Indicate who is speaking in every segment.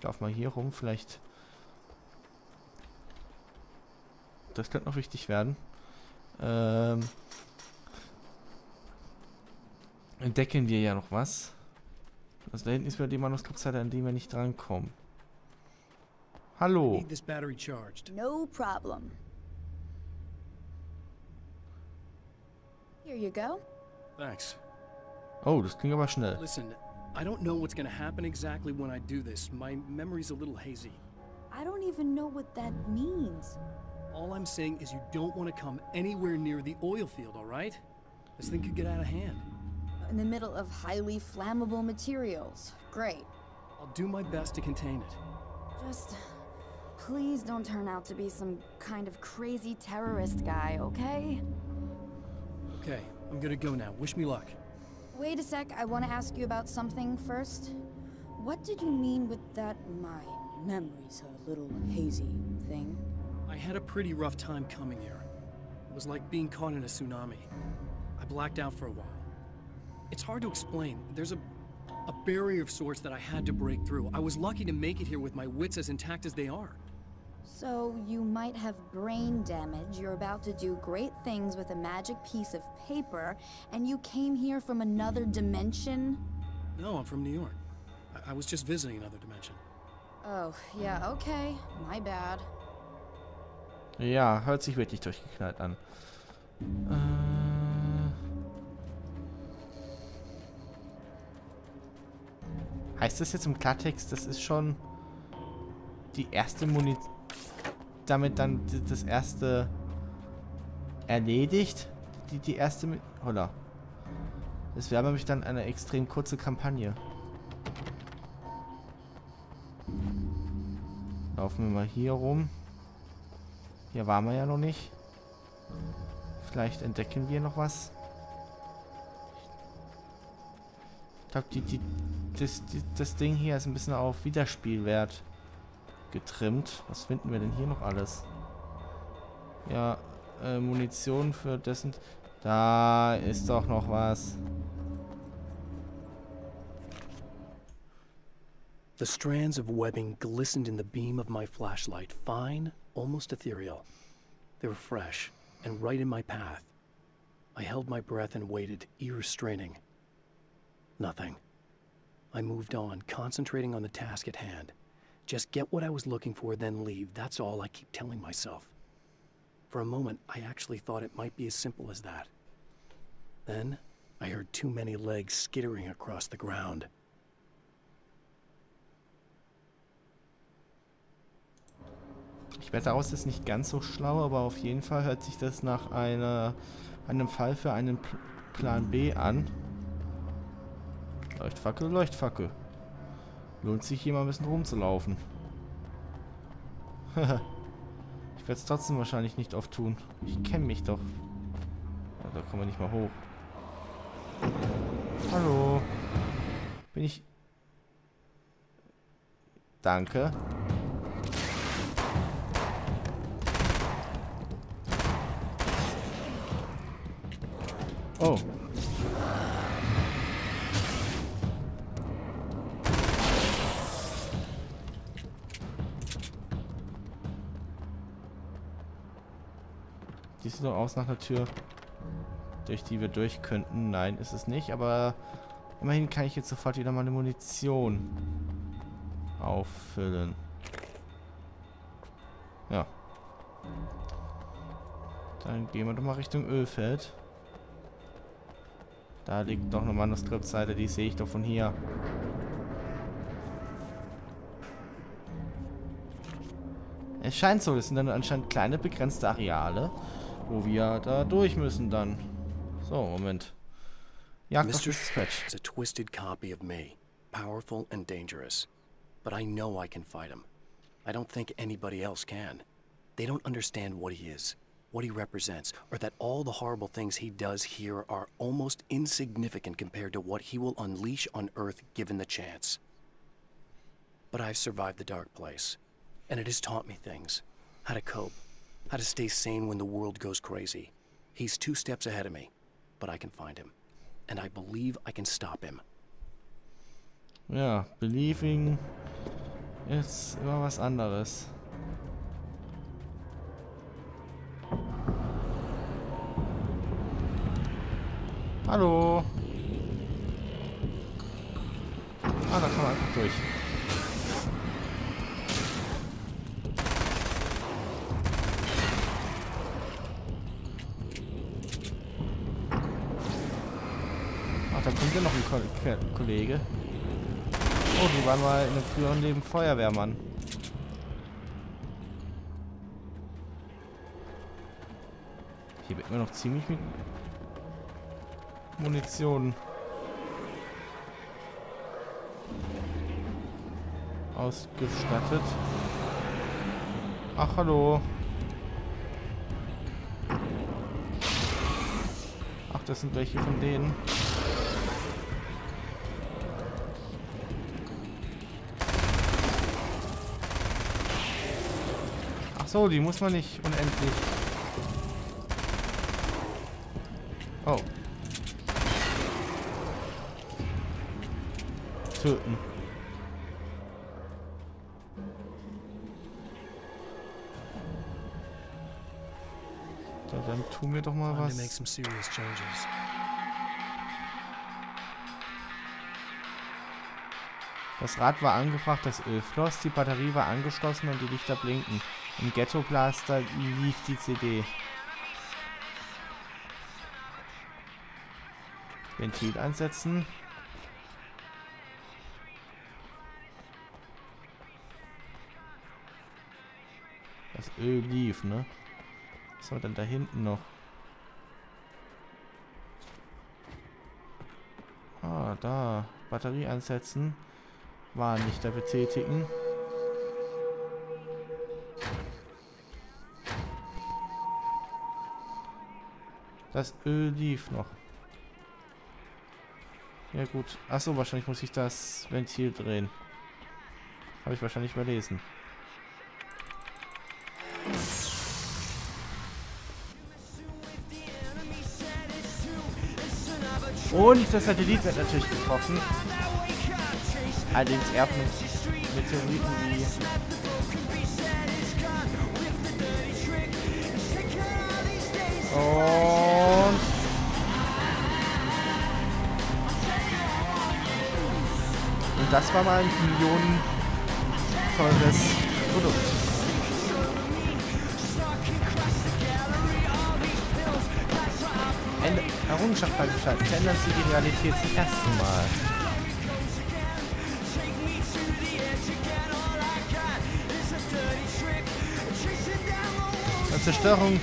Speaker 1: laufe mal hier rum, vielleicht... Das könnte noch wichtig werden. Entdecken wir ja noch was. Also da hinten ist wieder die Manuskriptseite, an die wir nicht drankommen. Hallo.
Speaker 2: Need this battery charged.
Speaker 3: No problem. Here you go.
Speaker 2: Thanks.
Speaker 1: Oh, das ging aber schnell.
Speaker 2: Listen, I don't know what's gonna happen exactly when I do this. My memory's a little hazy.
Speaker 3: I don't even know what that means.
Speaker 2: All I'm saying is you don't want to come anywhere near the oil field, all right? This thing could get out of hand.
Speaker 3: In the middle of highly flammable materials. Great.
Speaker 2: I'll do my best to contain it.
Speaker 3: Just please don't turn out to be some kind of crazy terrorist guy, okay?
Speaker 2: Okay, I'm gonna go now. Wish me luck.
Speaker 3: Wait a sec, I want to ask you about something first. What did you mean with that my memory's a little hazy thing?
Speaker 2: I had a pretty rough time coming here. It was like being caught in a tsunami. I blacked out for a while. It's hard to explain. There's a barrier of sorts that I had to break through. I was lucky to make it here with my wits as intact as they are.
Speaker 3: So you might have brain damage, you're about to do great things with a magic piece of paper, and you came here from another dimension?
Speaker 2: No, I'm from New York. I was just visiting another dimension.
Speaker 3: Oh, yeah, okay. My bad.
Speaker 1: Ja, hört sich wirklich durchgeknallt an. Heißt das jetzt im Klartext, das ist schon die erste Munition, damit dann das erste erledigt? Die erste... Holla. Das wäre nämlich dann eine extrem kurze Kampagne. Laufen wir mal hier rum. Hier waren wir ja noch nicht. Vielleicht entdecken wir noch was. Ich glaube, das Ding hier ist ein bisschen auf Wiederspielwert getrimmt. Was finden wir denn hier noch alles? Ja, Munition für dessen... Da ist doch noch was.
Speaker 2: The strands of webbing glistened in the beam of my flashlight, fine, almost ethereal. They were fresh and right in my path. I held my breath and waited, ears straining. Nothing. I moved on, concentrating on the task at hand. Just get what I was looking for, then leave. That's all I keep telling myself. For a moment, I actually thought it might be as simple as that. Then, I heard too many legs skittering across the ground.
Speaker 1: Ich wette aus, ist nicht ganz so schlau, aber auf jeden Fall hört sich das nach einem Fall für einen Plan B an. Leuchtfackel, Leuchtfackel. Lohnt sich hier mal ein bisschen rumzulaufen. Ich werde es trotzdem wahrscheinlich nicht oft tun. Ich kenne mich doch. Ja, da kommen wir nicht mal hoch. Hallo. Bin ich... Danke. Oh. Die sieht doch aus nach einer Tür, durch die wir durch könnten. Nein, ist es nicht, aber immerhin kann ich jetzt sofort wieder meine Munition auffüllen. Ja. Dann gehen wir doch mal Richtung Ölfeld. Da liegt doch eine Manuskriptseite, die sehe ich doch von hier. Es scheint so, das sind dann anscheinend kleine begrenzte Areale, wo wir da durch müssen dann. So, Moment. Jagd auf Dispatch.
Speaker 2: Is a twisted copy of me, powerful and dangerous. But I know I can fight him. I don't think anybody else can. They don't understand what he is, what he represents, or that all the horrible things he does here are almost insignificant compared to what he will unleash on Earth given the chance. But I've survived the dark place, and it has taught me things. How to cope, how to stay sane when the world goes crazy. He's 2 steps ahead of me, but I can find him. And I believe I can stop him.
Speaker 1: Ja, believing Ist immer was anderes. Hallo. Ah, da kann man einfach durch. Ach, da kommt ja noch ein Kollege. Oh, die waren mal in einem früheren Leben Feuerwehrmann. Hier wird mir noch ziemlich mit Munition ausgestattet. Ach, hallo. Ach, das sind welche von denen. Ach so, die muss man nicht unendlich. Oh. Töten. So, dann tun wir doch mal was. Das Rad war angebracht, das Öl floss, die Batterie war angeschlossen und die Lichter blinken. Im Ghetto Blaster lief die CD. Ventil einsetzen. Das Öl lief, ne? Was war denn da hinten noch? Ah, da. Batterie einsetzen. Warnlichter betätigen. Das Öl lief noch. Ja gut. Achso, wahrscheinlich muss ich das Ventil drehen. Habe ich wahrscheinlich überlesen. Und das Satellit wird natürlich getroffen. Allerdings eher von Meteoriten wie... Und das war mal ein Millionen teures Produkt. Errungenschaft freigeschaltet. Verändern Sie die Realität zum ersten Mal. Der Zerstörung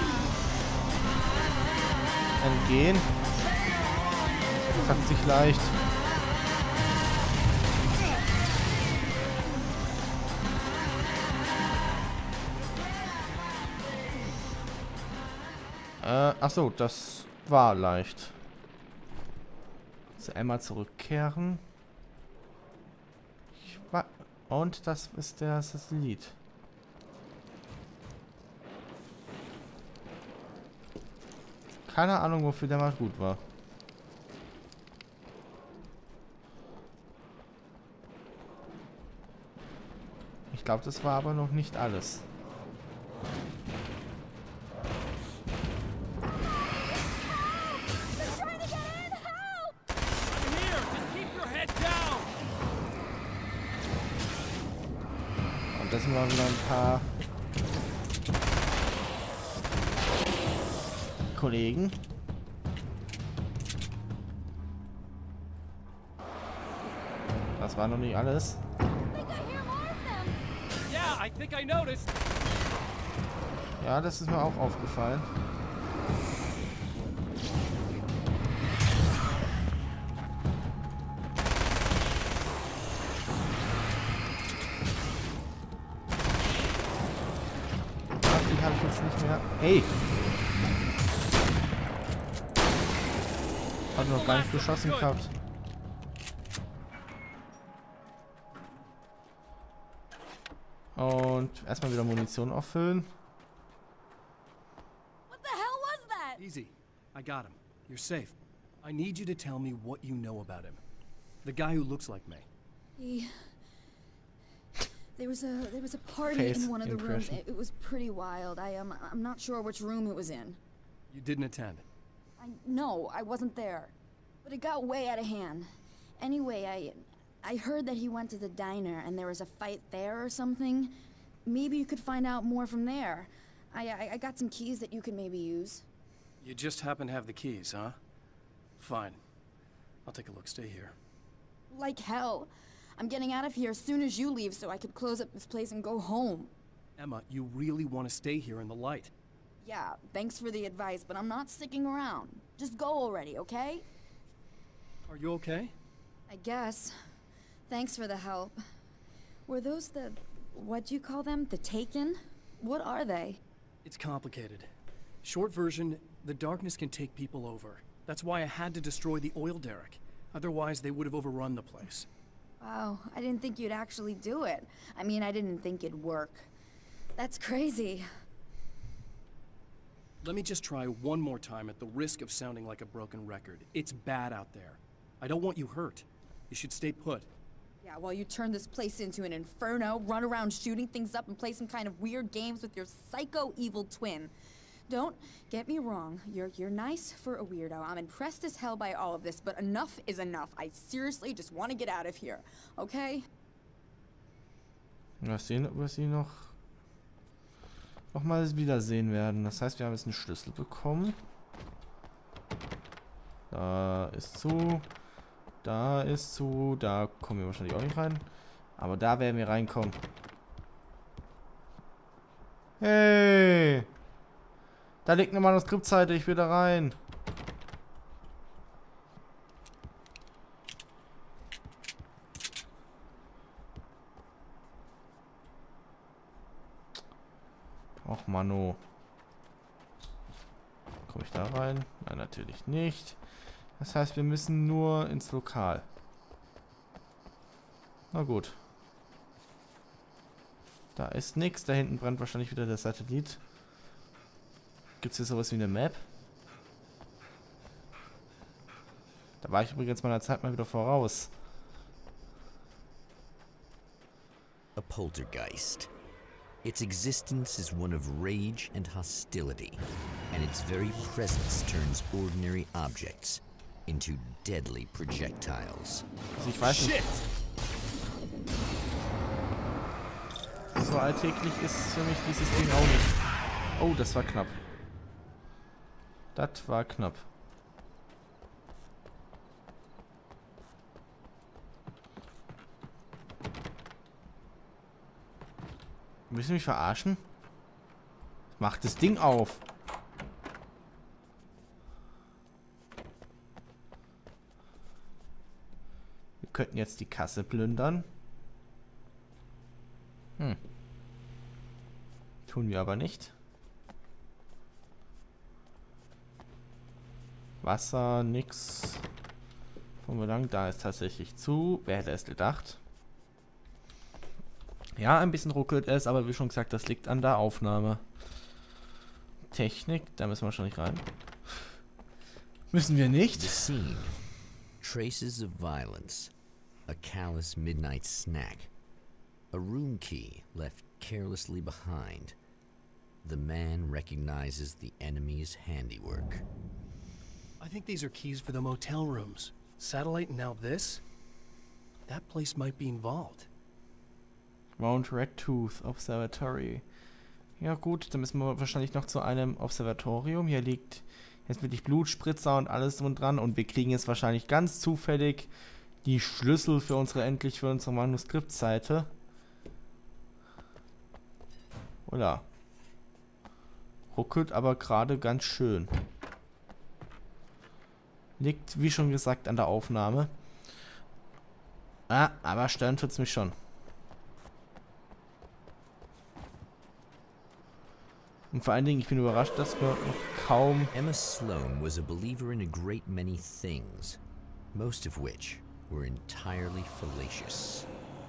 Speaker 1: entgehen. Das sagt sich leicht. Ach so, das war leicht. Also einmal zurückkehren. Und das ist der Satellit. Keine Ahnung, wofür der mal gut war. Ich glaube, das war aber noch nicht alles. Und das sind mal wieder ein paar Kollegen. Das war noch nicht alles. Ja, das ist mir auch aufgefallen. Ach, die habe ich jetzt nicht mehr. Hey! Hat noch gar nicht geschossen gehabt. Und erstmal wieder Munition auffüllen.
Speaker 3: What the hell was that?
Speaker 2: Easy. I got him. You're safe. I need you to tell me what you know about him. The guy who looks like me.
Speaker 3: There was a party
Speaker 1: Face
Speaker 3: in one of the rooms.
Speaker 1: impression.
Speaker 3: It was pretty wild. I'm not sure which room it was in.
Speaker 2: You didn't attend.
Speaker 3: No, I wasn't there. But it got way out of hand. Anyway, I heard that he went to the diner and there was a fight there or something. Maybe you could find out more from there. I got some keys that you could maybe use.
Speaker 2: You just happen to have the keys, huh? Fine. I'll take a look. Stay here.
Speaker 3: Like hell. I'm getting out of here as soon as you leave so I could close up this place and go home.
Speaker 2: Emma, you really want to stay here in the light.
Speaker 3: Yeah, thanks for the advice, but I'm not sticking around. Just go already, okay?
Speaker 2: Are you okay?
Speaker 3: I guess. Thanks for the help. Were those the... what do you call them? The Taken? What are they?
Speaker 2: It's complicated. Short version, the darkness can take people over. That's why I had to destroy the oil derrick. Otherwise, they would have overrun the place.
Speaker 3: Wow, I didn't think you'd actually do it. I mean, I didn't think it'd work. That's crazy.
Speaker 2: Let me just try one more time at the risk of sounding like a broken record. It's bad out there. I don't want you hurt. You should stay put.
Speaker 3: Yeah, while you turn this place into an inferno, run around shooting things up and play some kind of weird games with your psycho evil twin. Don't get me wrong, you're nice for a weirdo. I'm impressed as hell by all of this, but enough is enough. I seriously just want to get out of here, okay?
Speaker 1: Mal sehen, ob wir sie noch mal wiedersehen werden. Das heißt, wir haben jetzt einen Schlüssel bekommen. Da ist zu. Da ist zu. Da kommen wir wahrscheinlich auch nicht rein. Aber da werden wir reinkommen. Hey! Da liegt eine Manuskriptseite. Ich will da rein. Och, Mano. Komme ich da rein? Nein, natürlich nicht. Das heißt, wir müssen nur ins Lokal. Na gut. Da ist nichts. Da hinten brennt wahrscheinlich wieder der Satellit. Gibt es hier sowas wie eine Map? Da war ich übrigens meiner Zeit mal wieder voraus.
Speaker 4: A poltergeist. Its existence is one of rage and hostility, and its very presence turns ordinary objects into deadly projectiles.
Speaker 1: Also ich weiß nicht. So alltäglich ist für mich dieses Ding auch nicht. Oh, das war knapp. Das war knapp. Willst du mich verarschen? Mach das Ding auf. Wir könnten jetzt die Kasse plündern. Tun wir aber nicht. Wasser, nix. Wo wir lang? Da ist tatsächlich zu. Wer hätte es gedacht? Ja, ein bisschen ruckelt es, aber wie schon gesagt, das liegt an der Aufnahme. Technik, da müssen wir wahrscheinlich rein. Müssen wir nicht.
Speaker 4: The scene. Traces of violence. A callous midnight snack. A room key left carelessly behind. The man recognizes the enemy's handiwork.
Speaker 2: I think these are keys for the motel rooms. Satellite and now this? That place might be involved.
Speaker 1: Mount Red Tooth Observatory. Ja gut, dann müssen wir wahrscheinlich noch zu einem Observatorium. Hier liegt jetzt wirklich Blutspritzer und alles drum und dran. Und wir kriegen jetzt wahrscheinlich ganz zufällig die Schlüssel für unsere Manuskriptseite. Oder? Ruckelt aber gerade ganz schön. Liegt, wie schon gesagt, an der Aufnahme. Ah, aber stören tut's mich schon. Und vor allen Dingen, ich bin überrascht, dass wir noch kaum...
Speaker 4: Emma Sloan was a believer in a great many things, most of which were entirely fallacious.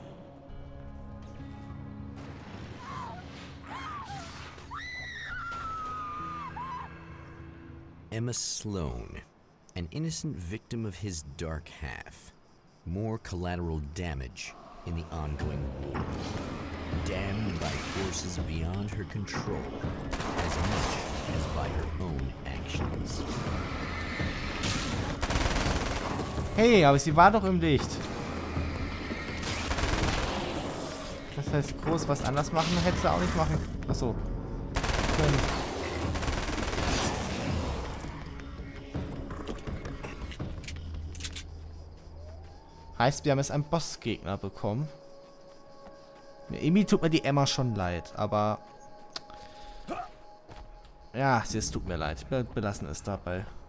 Speaker 4: Emma Sloan, an innocent victim of his dark half. More collateral damage in the ongoing war. damned by forces beyond her control as much as by her own actions.
Speaker 1: Hey, aber sie war doch im Licht. Das heißt, groß was anders machen, hätte sie auch nicht machen. Achso. Heißt, wir haben jetzt einen Bossgegner bekommen. Irgendwie tut mir die Emma schon leid, aber... Ja, es tut mir leid. Wir belassen es dabei.